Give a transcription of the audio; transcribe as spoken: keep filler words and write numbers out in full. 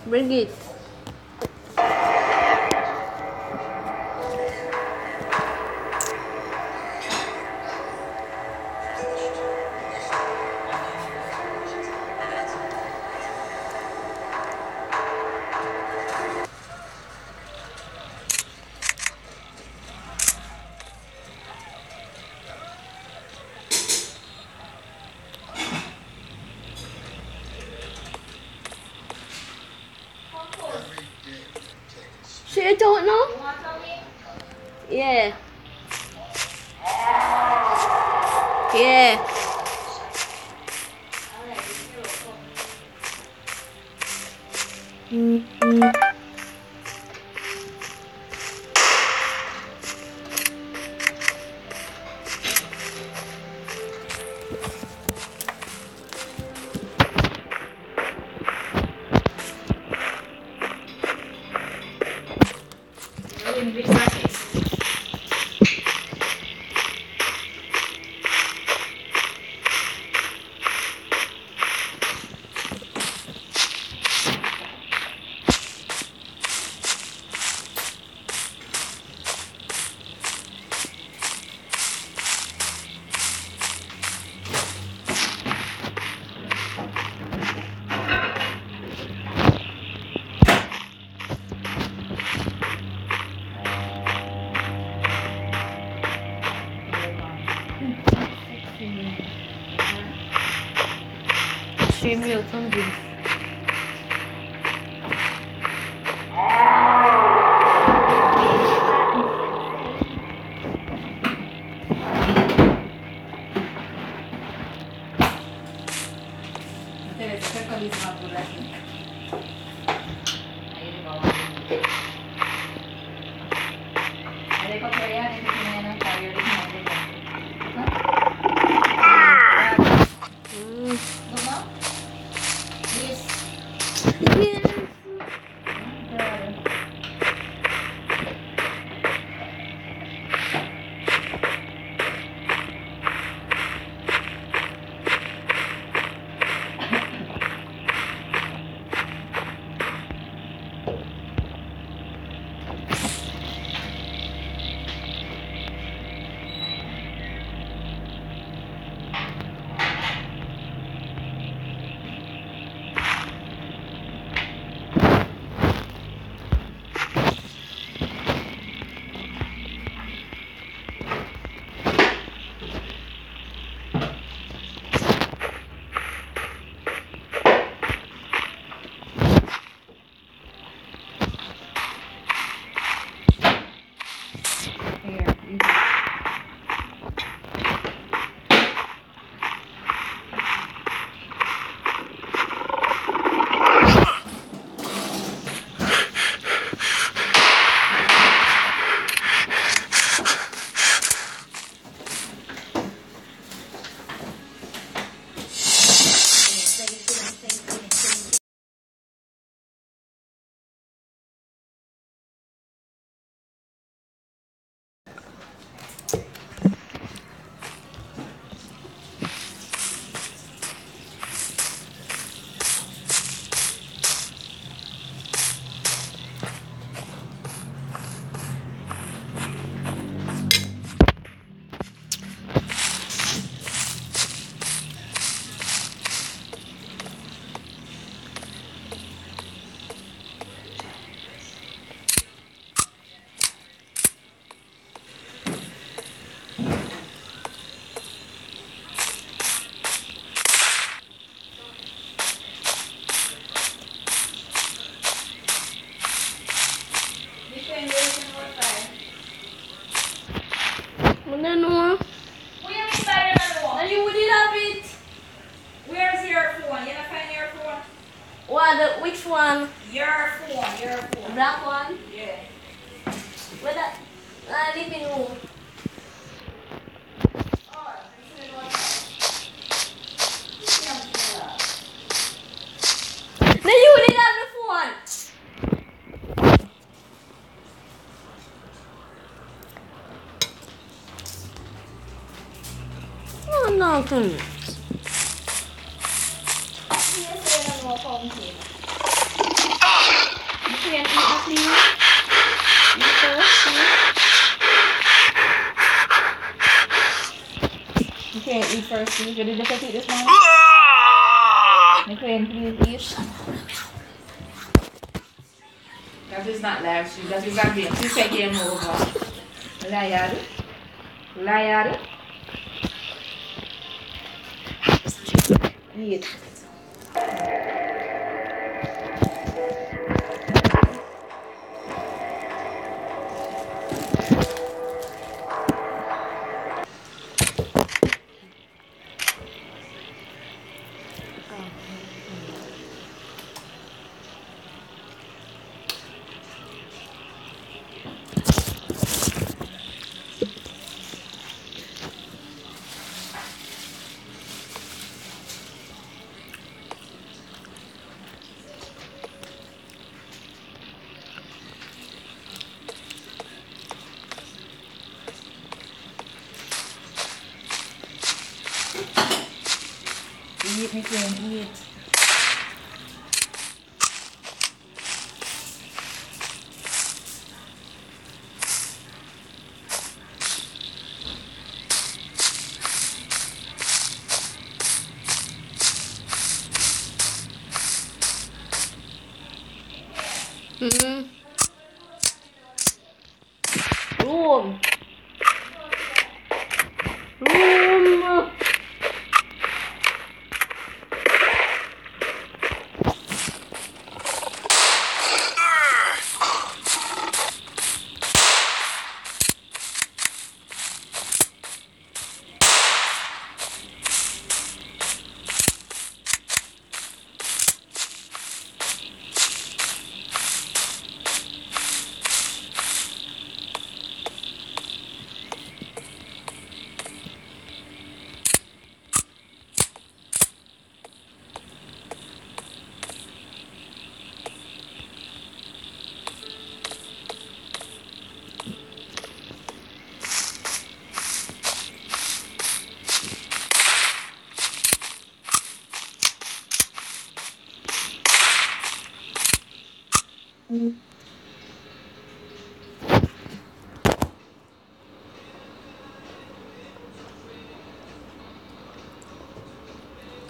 Bring it. See, I don't know. You want something? Yeah. Yeah. Mm-hmm. Stream your something. Deve ser camisa madura aqui. Aí ele vai lá. Aí quando eu ia, ele tinha na cara e ele não deu. Normal? Isso. Yeah. Ano no? Kuya, may tayo na mo. Dali mo nilapit. Where's your phone? You not find your phone? What? The, which one? Your phone, your The phone. black one? Yeah. Where the? Ah, living room. Oh, this is what I- Dali mo nilapit the phone. Oh, nothing. Yes, I don't know, phone. can eat now, please. Eat first, please. You can eat first, please. Did you just eat this one? McLean, please eat. That is not live stream. That is a game. Please take game over. Liar. Liar. Eat. Eat, McLean, eat. Mm-hmm. Room. Room. Mm-hmm.